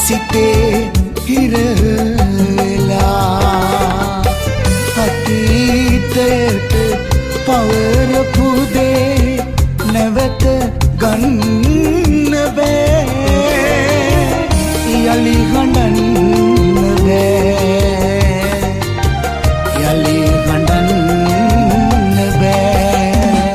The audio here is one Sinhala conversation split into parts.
සිතේ හිරලා අතීතයට පවරපු දේ නැවත ගන්න බෑ යලි හඬන්න බෑ යලි හඬන්න බෑ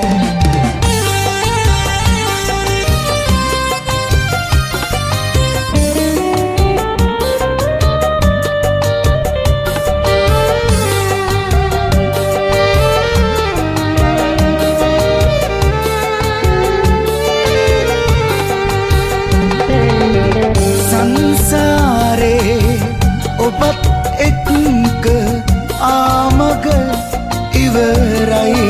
ඔබත් එක්ක ආමග ඉවරයි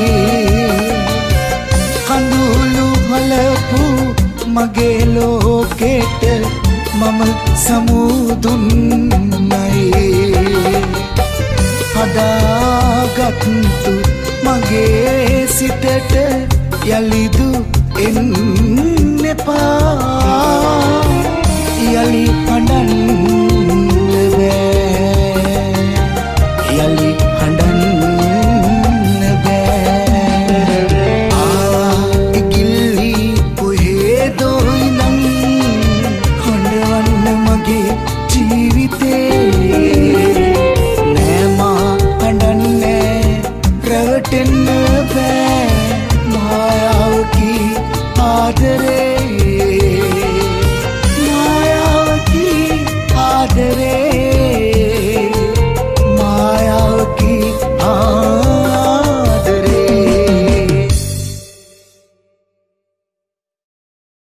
කඳුළු හලපු මගේ ලෝකෙට මම සමුදුන්නයි හදාගත්තු මගේ සිතට යලිදු එන්න එපා යලි හඬන්න යලි හඬන්න බෑ ඉකිල්ලි කොහෙදෝ ඉඳන් හඬවන්න මගේ ජීවිතේ නෑ මා හඬන්නේ රැවටෙන්න